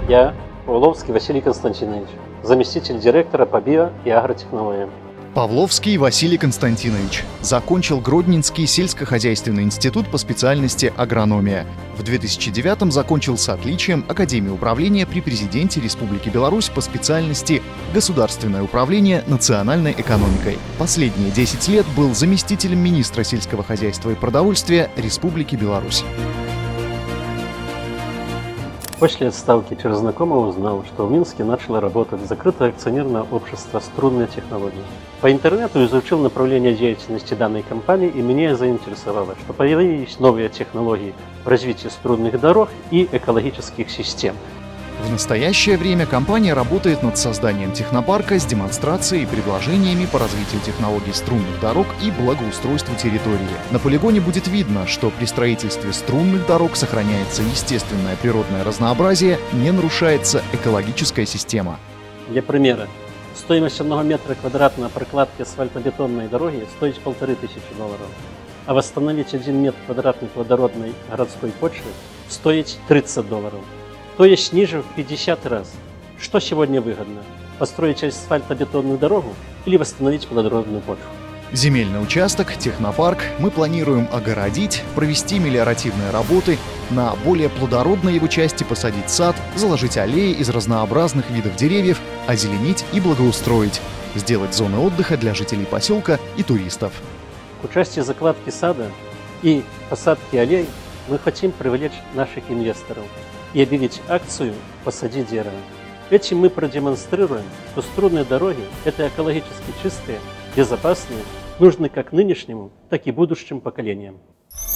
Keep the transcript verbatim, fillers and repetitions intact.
Я, Павловский Василий Константинович, заместитель директора по био- и агротехнологиям. Павловский Василий Константинович закончил Гродненский сельскохозяйственный институт по специальности агрономия. В две тысячи девятом закончил с отличием Академию управления при президенте Республики Беларусь по специальности Государственное управление национальной экономикой. Последние десять лет был заместителем министра сельского хозяйства и продовольствия Республики Беларусь. После отставки через знакомого узнал, что в Минске начало работать закрытое акционерное общество «Струнные технологии». По интернету изучил направление деятельности данной компании, и меня заинтересовало, что появились новые технологии в развитии струнных дорог и экологических систем. В настоящее время компания работает над созданием технопарка с демонстрацией и предложениями по развитию технологий струнных дорог и благоустройству территории. На полигоне будет видно, что при строительстве струнных дорог сохраняется естественное природное разнообразие, не нарушается экологическая система. Для примера, стоимость одного метра квадратного прокладки асфальтобетонной дороги стоит полторы тысячи долларов, а восстановить один метр квадратный плодородной городской почвы стоит тридцать долларов. То есть ниже в пятьдесят раз. Что сегодня выгодно? Построить асфальтобетонную дорогу или восстановить плодородную почву? Земельный участок, технопарк мы планируем огородить, провести мелиоративные работы, на более плодородной его части посадить сад, заложить аллеи из разнообразных видов деревьев, озеленить и благоустроить, сделать зоны отдыха для жителей поселка и туристов. К участию закладки сада и посадки аллей мы хотим привлечь наших инвесторов и объявить акцию «Посади дерево». Этим мы продемонстрируем, что струнные дороги – это экологически чистые, безопасные, нужны как нынешнему, так и будущим поколениям.